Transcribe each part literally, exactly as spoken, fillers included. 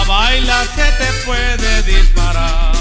baila se te puede disparar.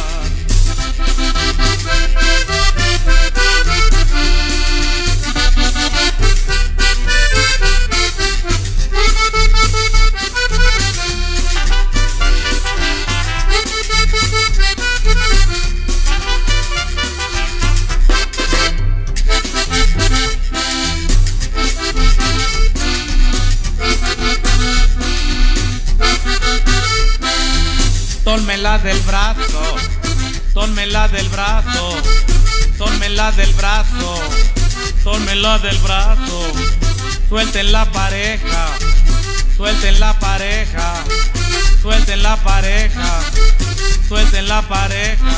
Tómela del brazo, tómela del brazo, tómela del brazo, tómela del brazo. Suelten la pareja, suelten la pareja, suelten la pareja, suelten la pareja.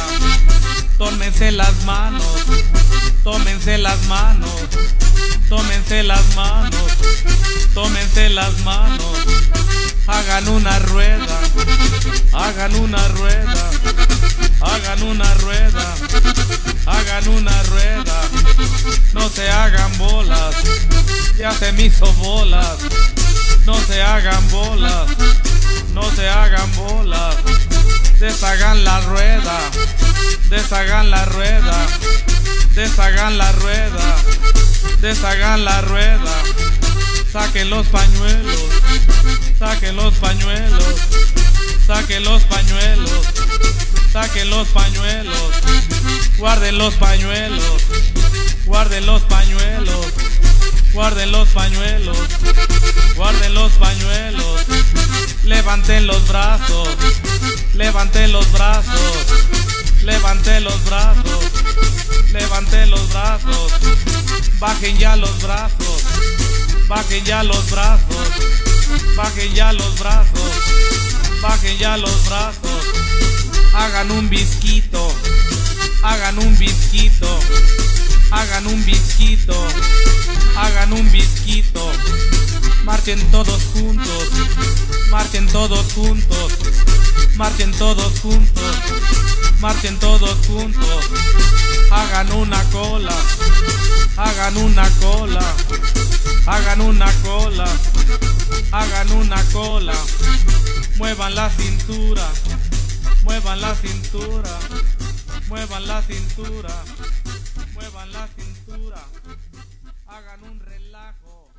Tómense las manos, tómense las manos, tómense las manos, tómense las manos. Hagan una rueda, hagan una rueda, hagan una rueda, hagan una rueda. No se hagan bolas, ya se me hizo bolas. No se hagan bolas, no se hagan bolas. Deshagan la rueda, deshagan la rueda, deshagan la rueda, deshagan la rueda. Saquen los pañuelos, saquen los pañuelos, saquen los pañuelos, saquen los pañuelos. Guarden los pañuelos, guarden los pañuelos, guarden los pañuelos, guarden los pañuelos. Levanten los brazos, levanten los brazos, levanten los brazos, levanten los brazos. Bajen ya los brazos, bajen ya los brazos, bajen ya los brazos, bajen ya los brazos. Hagan un bizquito, hagan un bizquito, hagan un bizquito, hagan un bizquito. Marchen todos juntos, marchen todos juntos, marchen todos juntos, marchen todos juntos. Hagan una cola, hagan una cola, hagan una cola, hagan una cola. Muevan la cintura, muevan la cintura, muevan la cintura, muevan la cintura. Hagan un relajo.